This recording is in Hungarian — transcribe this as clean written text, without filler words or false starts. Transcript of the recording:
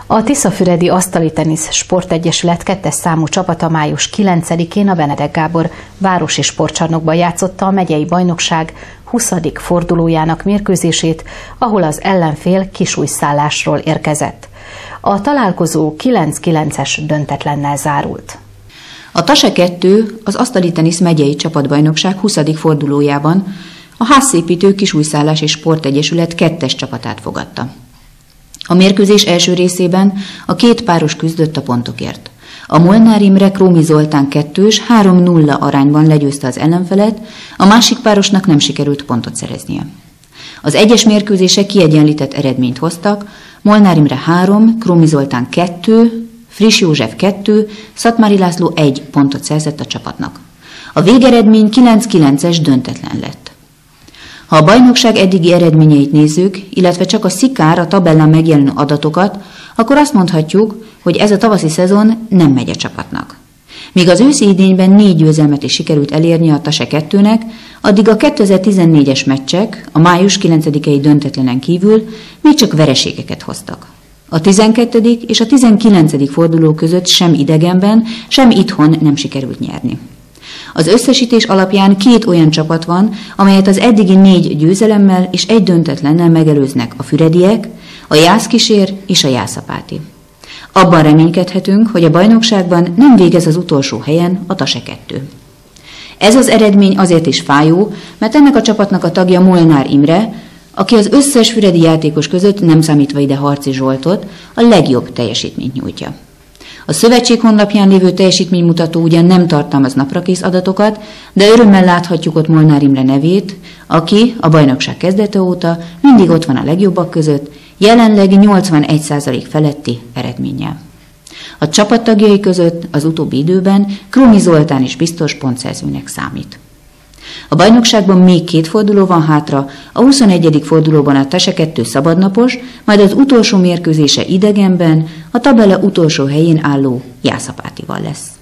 A Tiszafüredi Asztali Tenisz Sportegyesület 2-es számú csapata május 9-én a Benedek Gábor városi sportcsarnokban játszotta a megyei bajnokság 20. fordulójának mérkőzését, ahol az ellenfél Kisújszállásról érkezett. A találkozó 9-9-es döntetlennel zárult. A TASE 2 az Asztali Tenisz megyei csapatbajnokság 20. fordulójában a Házszépítő Kisújszállás és Sportegyesület 2-es csapatát fogadta. A mérkőzés első részében a két páros küzdött a pontokért. A Molnár Imre Krómi Zoltán 2-s 3-0 arányban legyőzte az ellenfelet, a másik párosnak nem sikerült pontot szereznie. Az egyes mérkőzések kiegyenlített eredményt hoztak, Molnár Imre 3, Krómi Zoltán 2, Friss József 2, Szatmári László 1 pontot szerzett a csapatnak. A végeredmény 9-9-es döntetlen lett. Ha a bajnokság eddigi eredményeit nézzük, illetve csak a Szikár a tabellán megjelenő adatokat, akkor azt mondhatjuk, hogy ez a tavaszi szezon nem megy a csapatnak. Míg az őszi idényben 4 győzelmet is sikerült elérni a TASE 2-nek, addig a 2014-es meccsek, a május 9-i döntetlenen kívül még csak vereségeket hoztak. A 12. és a 19. forduló között sem idegenben, sem itthon nem sikerült nyerni. Az összesítés alapján 2 olyan csapat van, amelyet az eddigi 4 győzelemmel és 1 döntetlennel megelőznek a fürediek, a Jászkísér és a Jászapáti. Abban reménykedhetünk, hogy a bajnokságban nem végez az utolsó helyen a TASE 2. Ez az eredmény azért is fájó, mert ennek a csapatnak a tagja Molnár Imre, aki az összes füredi játékos között, nem számítva ide Harci Zsoltot, a legjobb teljesítményt nyújtja. A szövetség honlapján lévő teljesítménymutató ugyan nem tartalmaz naprakész adatokat, de örömmel láthatjuk ott Molnár Imre nevét, aki a bajnokság kezdete óta mindig ott van a legjobbak között, jelenleg 81% feletti eredménnyel. A csapattagjai között az utóbbi időben Krómi Zoltán is biztos pontszerzőnek számít. A bajnokságban még 2 forduló van hátra, a 21. fordulóban a TASE 2 szabadnapos, majd az utolsó mérkőzése idegenben a tabella utolsó helyén álló Jászapátival lesz.